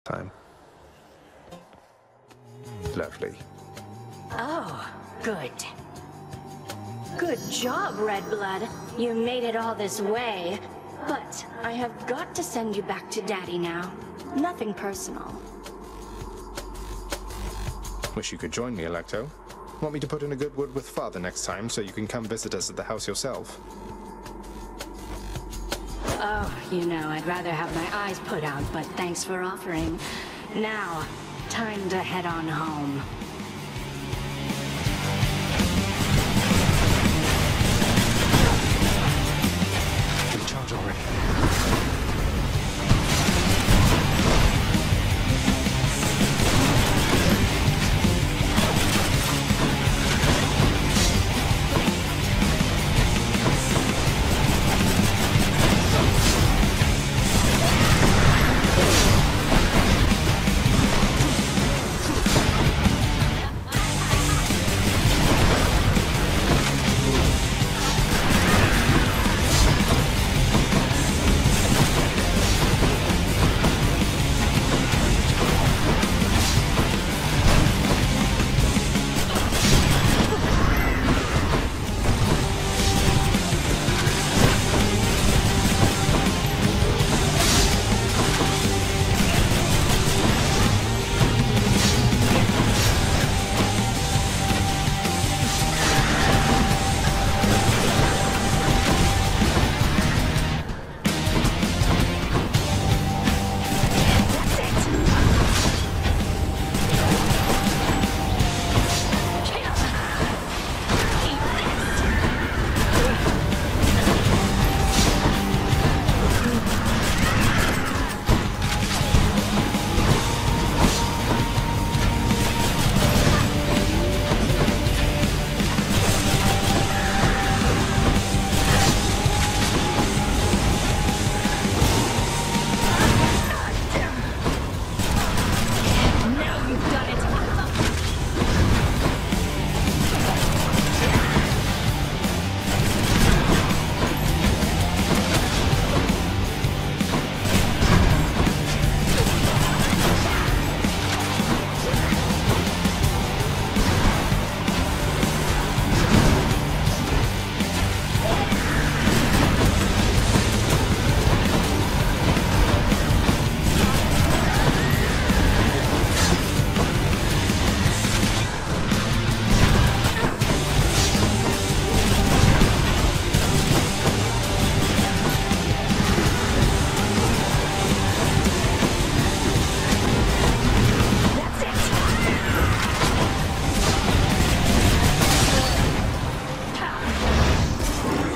time. Lovely. Oh, good. Good job, Red Blood. You made it all this way. But I have got to send you back to Daddy now. Nothing personal. Wish you could join me, Alecto. Want me to put in a good word with Father next time so you can come visit us at the house yourself? Oh, you know, I'd rather have my eyes put out, but thanks for offering. Now, time to head on home. Recharge already.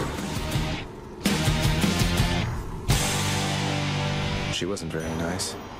She wasn't very nice.